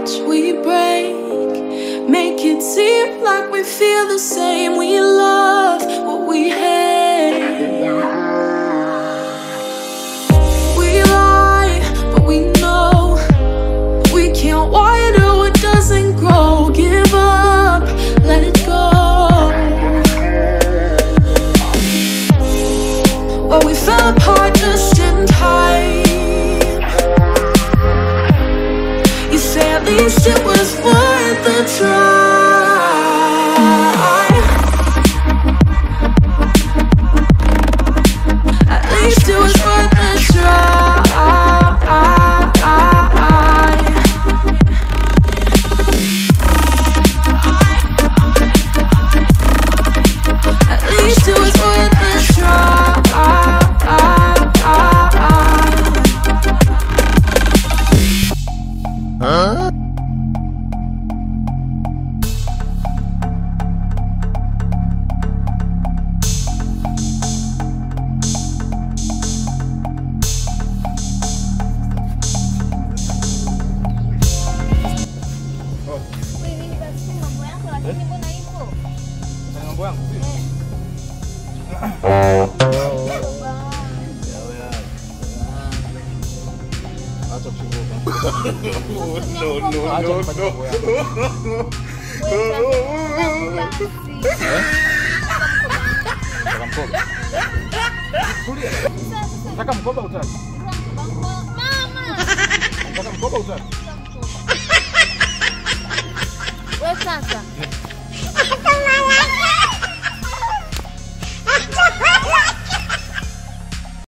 hearts we break, make it seem like we feel the same. We love what we hate. We lie, but we know we can't water what doesn't grow. Give up, let it go. Well, we fell apart just in time. You say at least it was worth a try. At least it was worth a try. At least it was worth a try. Huh? Nataka mkoba utaki? Mama. Nataka mkoba utaki? Wewe sasa.